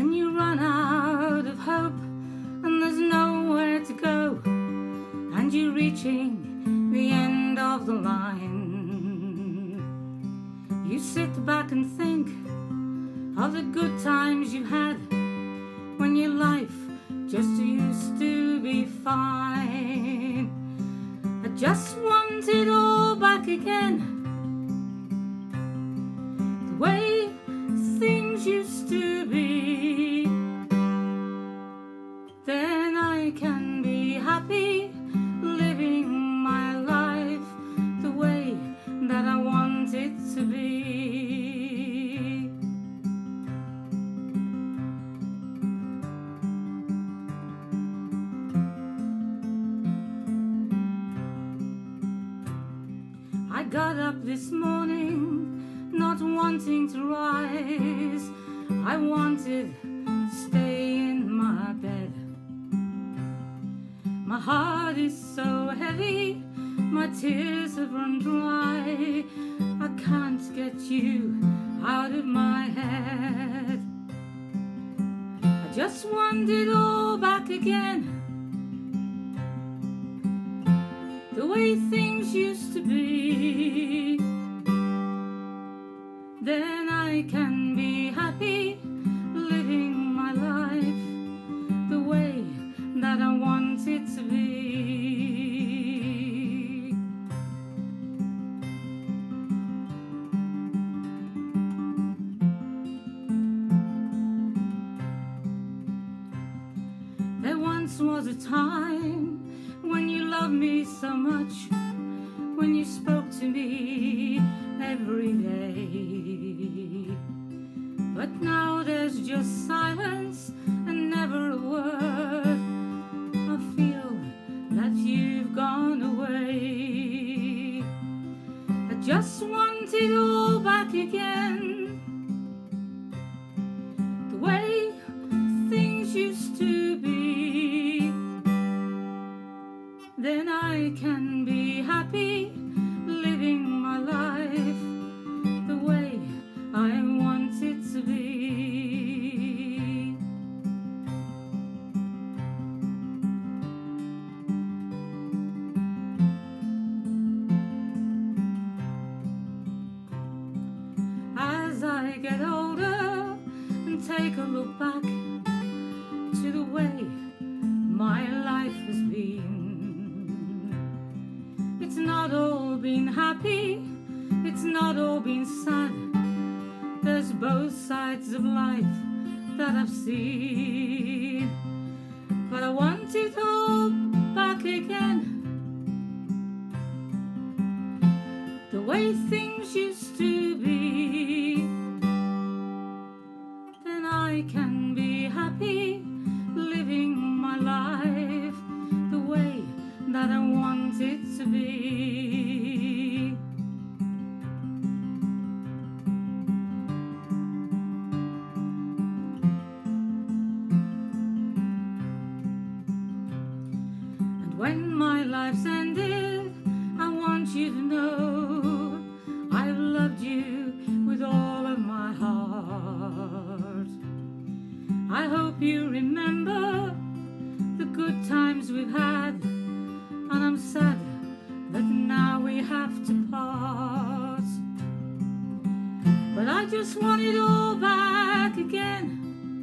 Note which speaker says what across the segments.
Speaker 1: when you run out of hope and there's nowhere to go, and you're reaching the end of the line. You sit back and think of the good times you've had when your life just used to be fine. I just want it all back again, the way things used to be. Then I can be happy living my life the way that I want it to be. I got up this morning not wanting to rise. I wanted to stay in my bed. My heart is so heavy, my tears have run dry. I can't get you out of my head. I just want it all back again, the way things used to be. Then I can be happy living my life the way that I want it to be. There once was a time when you loved me so much, when you spoke to me every day. But now there's just silence and never a word. I feel that you've gone away. I just want it all back again, the way things used to be. Then I can be happy living my life the way I want it to be. As I get older and take a look back to the way my life has been, it's not all been happy, it's not all been sad. There's both sides of life that I've seen. But I want it all back again, the way things used to be. Then I can be happy living my life the way that I want it to be. And when my life's ended, I want you to know I've loved you with all of my heart. I hope you remember the good times we've had, and I'm sad that now we have to part. But I just want it all back again,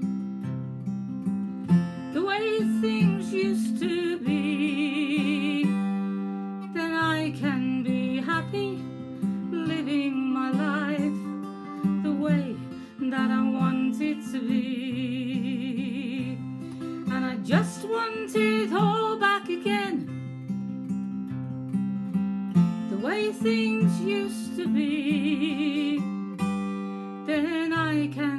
Speaker 1: the way things used to be. Then I can be happy living my life the way that I want it to be. And I just want it all back again, the way things used to be. Then I can